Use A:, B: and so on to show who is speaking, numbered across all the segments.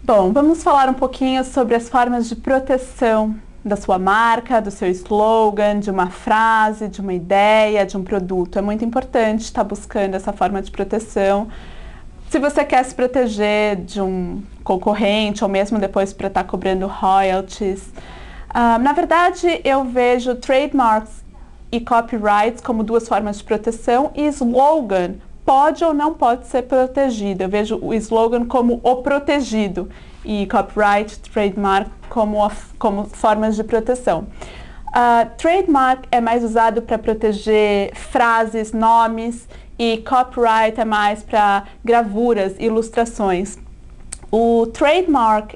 A: Bom, vamos falar um pouquinho sobre as formas de proteção da sua marca, do seu slogan, de uma frase, de uma ideia, de um produto. É muito importante estar buscando essa forma de proteção. Se você quer se proteger de um concorrente ou mesmo depois para estar cobrando royalties. Na verdade, eu vejo trademarks e copyrights como duas formas de proteção e slogan pode ou não pode ser protegido. Eu vejo o slogan como o protegido e copyright, trademark como formas de proteção. Trademark é mais usado para proteger frases, nomes e copyright é mais para gravuras, ilustrações. O trademark,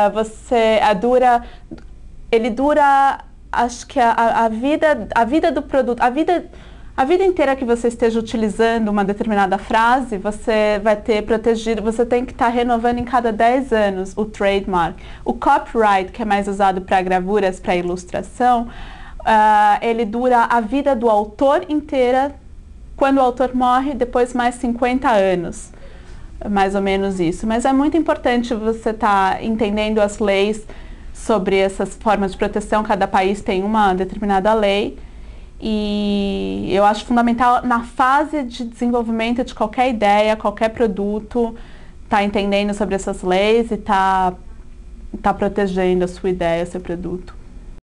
A: ele dura, acho que a vida do produto, a vida inteira que você esteja utilizando uma determinada frase, você vai ter protegido, você tem que estar renovando em cada 10 anos o trademark. O copyright, que é mais usado para gravuras, para ilustração, ele dura a vida do autor inteira, quando o autor morre, depois mais 50 anos. Mais ou menos isso. Mas é muito importante você estar entendendo as leis sobre essas formas de proteção. Cada país tem uma determinada lei. E eu acho fundamental na fase de desenvolvimento de qualquer ideia, qualquer produto, estar entendendo sobre essas leis e estar protegendo a sua ideia, seu produto.